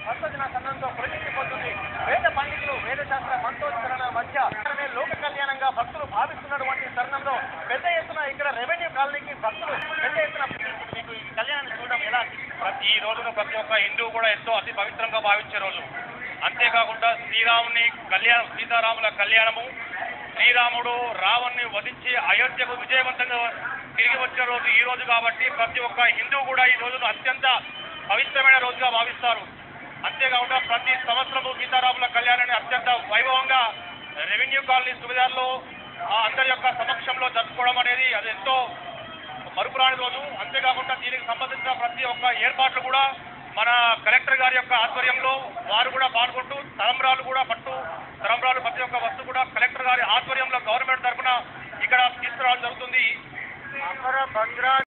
భక్తజన సన్నంతో ప్రతిష్ఠిపోతుంది. వేద పండితులు వేదశాస్త్ర మంత్రోచ్చరణ మధ్య లోక కళ్యాణంగా భక్తులు భావిస్తున్నటువంటి తరుణంలో పెద్ద ఎత్తున ఇక్కడ రెవెన్యూ కాలనీకి భక్తులు పెద్ద ఎత్తున మీకు ఈ కళ్యాణాన్ని చూడడం ఎలా? ఈ రోజును ప్రతి ఒక్క హిందువు కూడా ఎంతో అతి పవిత్రంగా భావించే రోజు. అంతేకాకుండా సీతారాముల కళ్యాణము, శ్రీరాముడు రావణ్ణి వధించి అయోధ్యకు విజయవంతంగా తిరిగి వచ్చిన రోజు ఈ రోజు కాబట్టి ప్రతి ఒక్క హిందువు కూడా ఈ రోజును అత్యంత పవిత్రమైన రోజుగా భావిస్తారు. అంతేకాకుండా ప్రతి సంవత్సరము సీతారాముల కళ్యాణాన్ని అత్యంత వైభవంగా రెవెన్యూ కాలనీ సుబేదార్లో అందరి యొక్క సమక్షంలో జరుపుకోవడం అనేది అది ఎంతో మరుపురాని రోజు. అంతేకాకుండా దీనికి సంబంధించిన ప్రతి ఒక్క ఏర్పాట్లు కూడా మన కలెక్టర్ గారి యొక్క ఆధ్వర్యంలో వారు కూడా పాల్గొంటూ తలంబ్రాలు ప్రతి ఒక్క వస్తువు కూడా కలెక్టర్ గారి ఆధ్వర్యంలో గవర్నమెంట్ తరఫున ఇక్కడ తీసుకురావడం జరుగుతుంది.